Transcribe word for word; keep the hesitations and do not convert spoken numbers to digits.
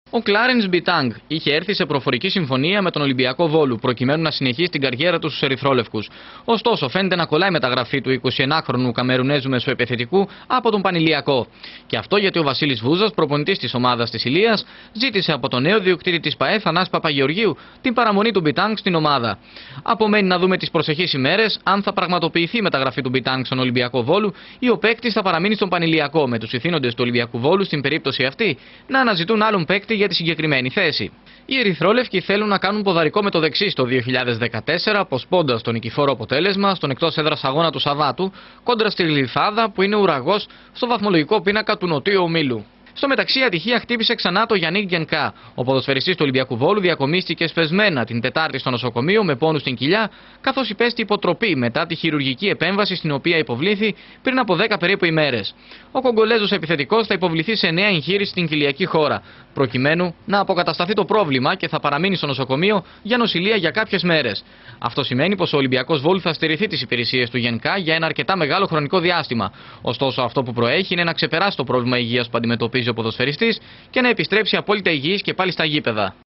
Ο Κλάρενς Μπιτάνγκ είχε έρθει σε προφορική συμφωνία με τον Ολυμπιακό Βόλου προκειμένου να συνεχίσει την καριέρα του στους ερυθρόλευκους. Ωστόσο, φαίνεται να κολλάει μεταγραφή του εικοσιενάχρονου Καμερουνέζου μεσοεπιθετικού από τον Πανηλιακό. Και αυτό γιατί ο Βασίλης Βούζας, προπονητής της ομάδας της Ηλίας, ζήτησε από τον νέο διοκτήτη της ΠΑΕ, Θανάση Παπαγεωργίου, την παραμονή του Μπιτάνγκ στην ομάδα. Απομένει να δούμε τις προσεχείς ημέρες αν θα πραγματοποιηθεί η μεταγραφή του Μπιτάνγκ στον Ολυμπιακό Βόλου ή ο παίκτης θα παραμείνει στον Πανηλιακό, με τους ηθήνοντες του Ολυμπιακού Βόλου στην περίπτωση αυτή να αναζητούν άλλον παίκτη για τη συγκεκριμένη θέση. Οι ερυθρόλευκοι θέλουν να κάνουν ποδαρικό με το δεξί στο δύο χιλιάδες δεκατέσσερα, αποσπώντας το νικηφόρο αποτέλεσμα στον εκτός έδρας αγώνα του Σαββάτου κόντρα στη Γλυφάδα, που είναι ουραγός στο βαθμολογικό πίνακα του Νοτίου Ομίλου. Στο μεταξύ, η ατυχία χτύπησε ξανά το Γιαννίκ Γκενκά. Ο ποδοσφαιριστής του Ολυμπιακού Βόλου διακομίστηκε σπεσμένα την Τετάρτη στο νοσοκομείο με πόνους στην κοιλιά, καθώς υπέστη υποτροπή μετά τη χειρουργική επέμβαση στην οποία υποβλήθη πριν από δέκα περίπου ημέρες. Ο Κογκολέζος επιθετικός θα υποβληθεί σε νέα εγχείρηση στην κοιλιακή χώρα, προκειμένου να αποκατασταθεί το πρόβλημα και θα παραμείνει στο νοσοκομείο για νοσηλεία για κάποιες μέρες. Αυτό σημαίνει πως ο Ολυμπιακός Βόλου θα στερηθεί τις υπηρεσίες του Γενκά για ένα αρκετά μεγάλο χρονικό διάστημα. Ωστόσο, αυτό που προέχει είναι να ξεπεράσει το πρόβλημα υγείας που αντιμετωπίζει ο ποδοσφαιριστής και να επιστρέψει απόλυτα υγιής και πάλι στα γήπεδα.